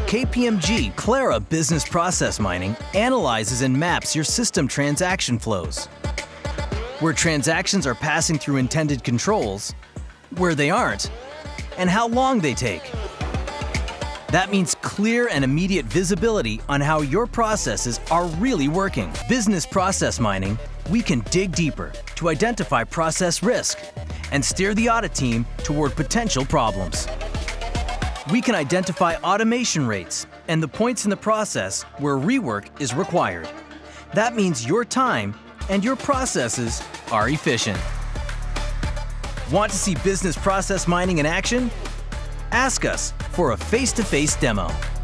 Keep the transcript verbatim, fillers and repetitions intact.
K P M G Clara Business Process Mining analyzes and maps your system transaction flows, where transactions are passing through intended controls, where they aren't, and how long they take. That means clear and immediate visibility on how your processes are really working. Business process mining, we can dig deeper to identify process risk and steer the audit team toward potential problems. We can identify automation rates and the points in the process where rework is required. That means your time and your processes are efficient. Want to see business process mining in action? Ask us for a face-to-face demo.